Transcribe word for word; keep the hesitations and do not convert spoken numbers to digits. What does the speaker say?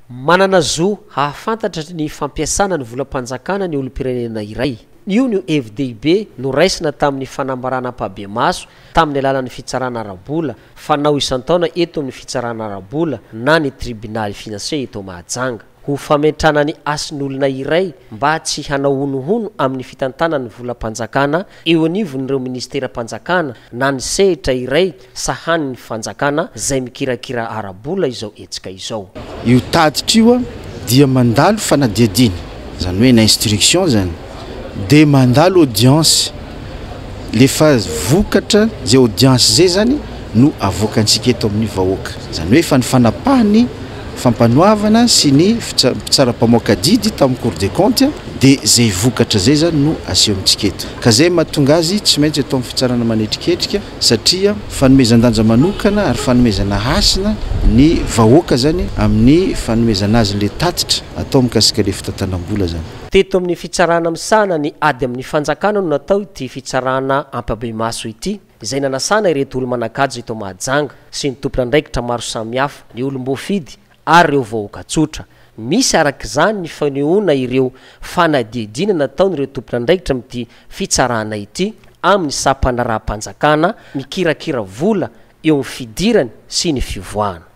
manana zo hahafantatra ny fampiasana ny volam-panjakana ny olom-pirenena iray. Io ny F D B no raisina tamin'ny fanambarana Pahabemaso tamin'ny alalan'ny fitsarana ara-bola fanao isan-taona eto amin'ny fitsarana ara-bola na ny tribunaly financier eto Mahajanga. Ho fametrana ny asin'olona iray mba tsy hanahonohono amin'ny fitantanany volam-panjakana eo anivon'ireo ministera-panjakana na ny sehatra iray sahanin'ny fanjakana zay mikirakira ara-bola izao etsika izao. Io taditra io dia mandalo fanadiadina, zany hoe na instruction zany, de mandalo audience, lefa vokatra zay audience zay zany no avoakantsika eto amin'ny vahoaka. Zany hoe fa ny fanapahany fampanoavana sy ny fitsara-pamoaka didy tamin'ny Cour des comptes de zay vokatra zay zany no aseho amintsika eto. Ka zay mahatonga azy tsy maintsy atao amin'ny fitsarana manetriketrika satria fanomezan-danja manokana ary fanomezana hasina ny vahoaka zany amin'ny fanomezana azy le tatitra atao mikasika le fitantanam-bola zany. Teto amin'ny fitsarana misana ny ady amin'ny fanjakana no natao ity fitsarana am-Pahabemaso ity izay nanasana ireto olo manakajy eto Mahajanga sy ny tompon'andraikitra maro samihafa, ny olom-boafidy ary ireo vahoaka tsotra. Misy arak'izany ny fanehoana ireo fanadihadina nataon'ireo tompon'andraikitra amin'ity fitsarana ity amin'ny sampana raha-panjakana mikirakira vola eo amin'ny fidirany sy ny fivoahana.